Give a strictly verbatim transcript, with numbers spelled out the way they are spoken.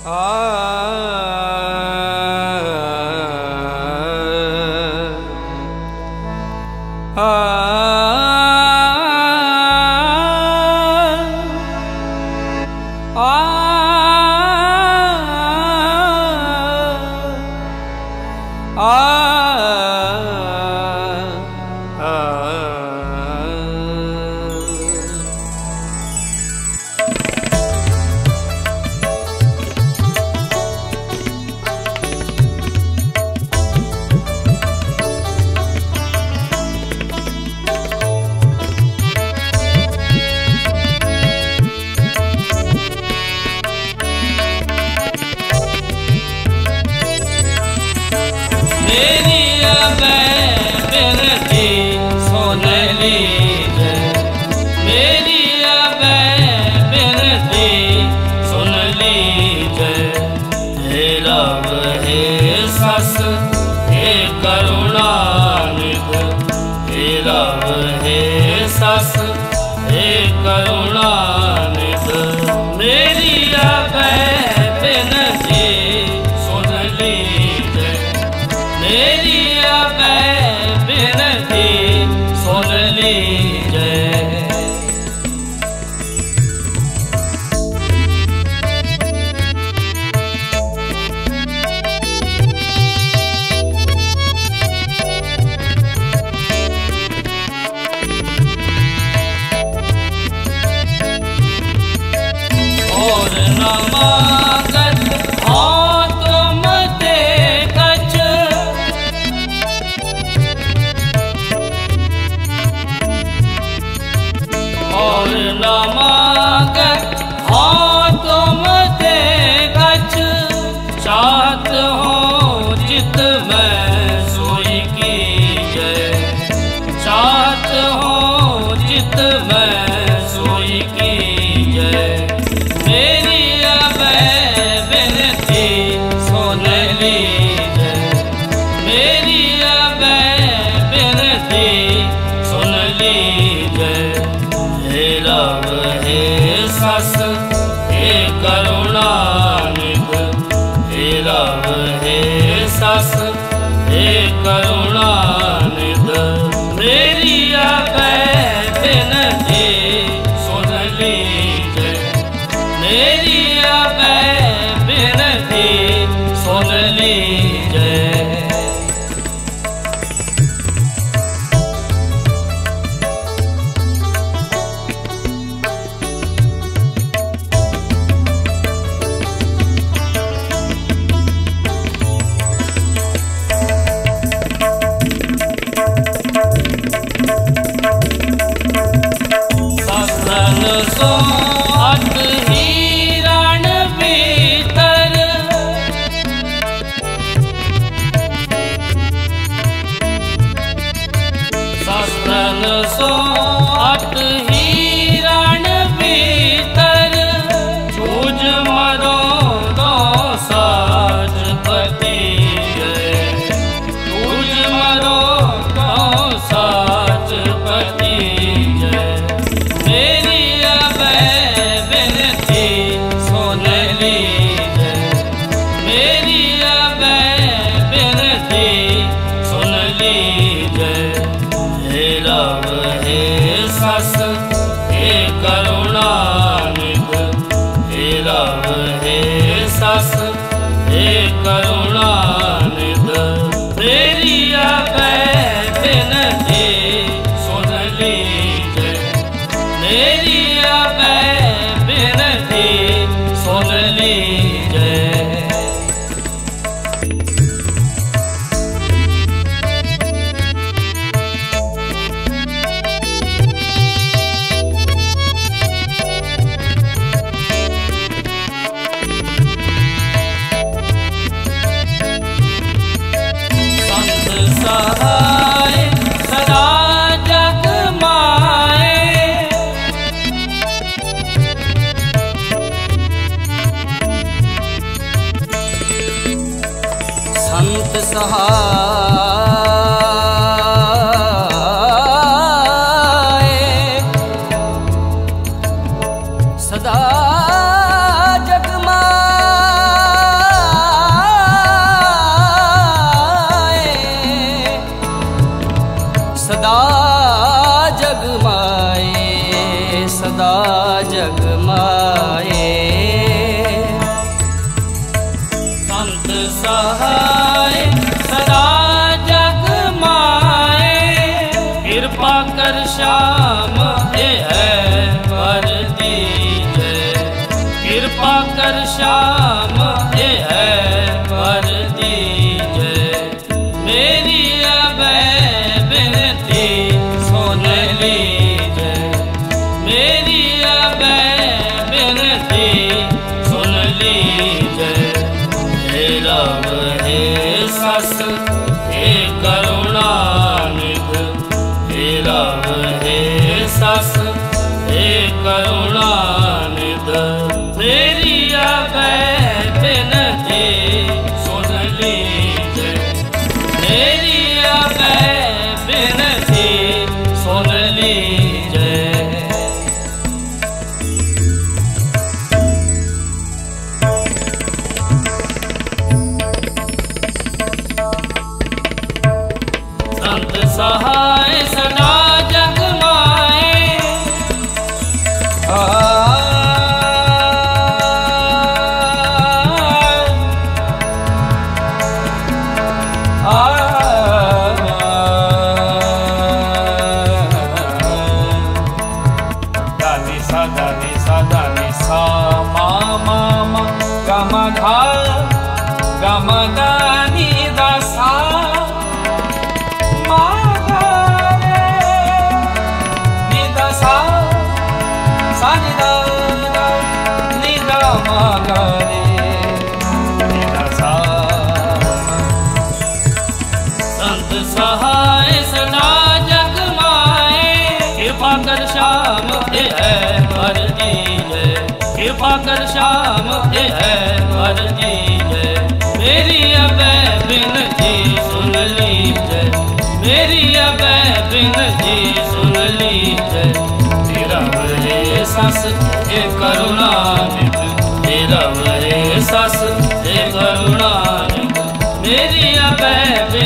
सदा जगमा सदा जग माए। संत सहाय सदा जग माए, कृपा कर श्याम ये है वर दीजे। कृपा कर श्याम ये है वर दीजे। मेरी अभय बिनती सुन लीजे। मेरी अभय बिनती सुन लीजे। हे राम हे सस हे करुणानिधि। हे राम हे सस हे करुणानिधि। मेरी अभय बिनती सुन लीजे। मेरी अभय बिनती सुन लीजे। संत सहाय सदा जग माए। आ गमदानी दसा मागरे निदसा सानिदा निदा मागरे निदसा। संत सहाय सदा जग माए, कृपा कर श्याम ये है वर दीजे। कृपा कर श्याम ये है वर दीजे। मेरी अभय बिनती सुन लीजे। मेरी अभय बिनती सुन लीजे। तेरा वरे सस हे करुणानिधि। तेरा वरे सस हे करुणानिधि। मेरी अभय